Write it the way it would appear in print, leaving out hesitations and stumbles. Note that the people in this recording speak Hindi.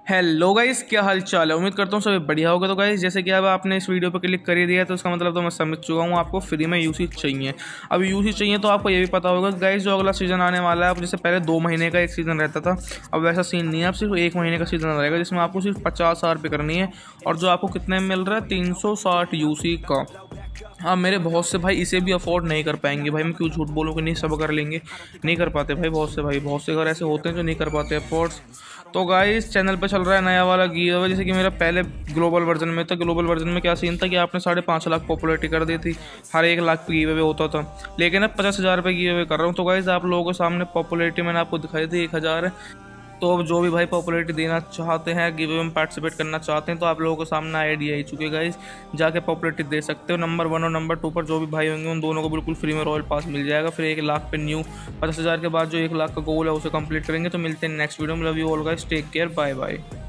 हेलो गाइस, क्या हाल चाल है। उम्मीद करता हूँ सभी बढ़िया होगा। तो गाइस, जैसे कि अब आपने इस वीडियो पर क्लिक कर ही दिया तो इसका मतलब तो मैं समझ चुका हूँ आपको फ्री में यूसी चाहिए। अब यूसी चाहिए तो आपको ये भी पता होगा गाइस, जो अगला सीजन आने वाला है, अब जैसे पहले 2 महीने का एक सीज़न रहता था, अब वैसा सीन नहीं है। अब सिर्फ 1 महीने का सीज़न रहेगा जिसमें आपको सिर्फ 50,000 रुपये करनी है और जो आपको कितने में मिल रहा है 360 यूसी का। हाँ, मेरे बहुत से भाई इसे भी अफोर्ड नहीं कर पाएंगे भाई। मैं क्यों झूठ बोलूँ कि नहीं, सब कर लेंगे, नहीं कर पाते भाई। बहुत से घर ऐसे होते हैं जो नहीं कर पाते अफोर्ड्स। तो गाइस, चैनल पे चल रहा है नया वाला गिव अवे। जैसे कि मेरा पहले ग्लोबल वर्जन में था। ग्लोबल वर्जन में क्या सीन था कि आपने 5.5 लाख पॉपुलैरिटी कर दी थी, हर 1 लाख पे गिव अवे होता था। लेकिन अब 50,000 रुपये गिव अवे कर रहा हूँ। तो गाइस, आप लोगों के सामने पॉपुलैरिटी मैंने आपको दिखाई थी 1,000 है। तो अब जो भी भाई पॉपुलैरिटी देना चाहते हैं, गिव अवे में पार्टिसिपेट करना चाहते हैं, तो आप लोगों के सामने आईडी आ चुके गाइस, जाके पॉपुलैरिटी दे सकते हो। नंबर 1 और नंबर 2 पर जो भी भाई होंगे उन दोनों को बिल्कुल फ्री में रॉयल पास मिल जाएगा। फिर 1 लाख पे न्यू 50,000 के बाद जो 1 लाख का गोल है उसे कंप्लीट करेंगे। तो मिलते हैं नेक्स्ट वीडियो में। Love you all guys, take care, bye bye.